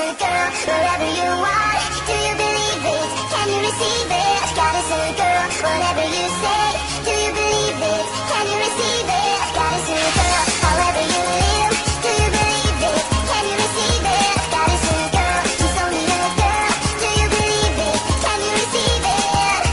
a girl, wherever you are. Do you believe it? Can you receive it? God is a girl, whatever you say. Do you believe it? Can you receive it? God is a girl, however you live. Do you believe it? Can you receive it? God is a girl, she's only a girl. Do you believe it? Can you receive it?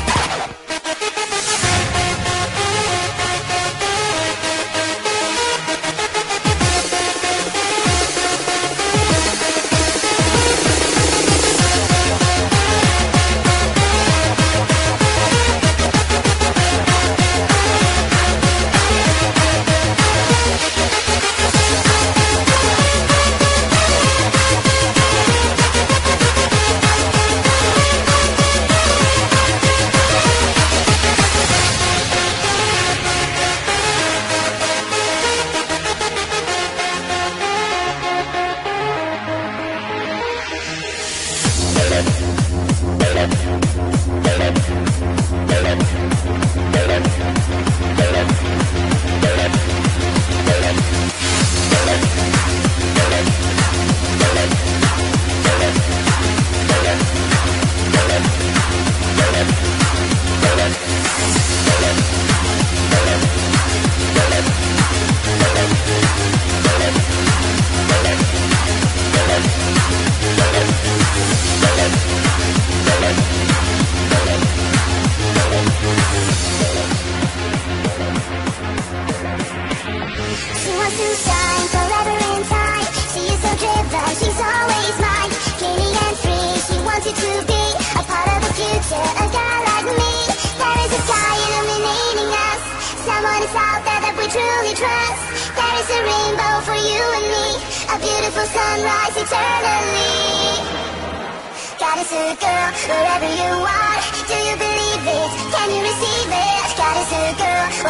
She wants to shine forever in time. She is so driven, she's always mine. Clean and free, she wants you to be a part of the future, a guy like me. There is a sky illuminating us. Someone is out there that we truly trust. There is a rainbow for you and me, a beautiful sunrise eternally. God is a girl, wherever you are. Do you believe it? Can you receive it? God is a girl,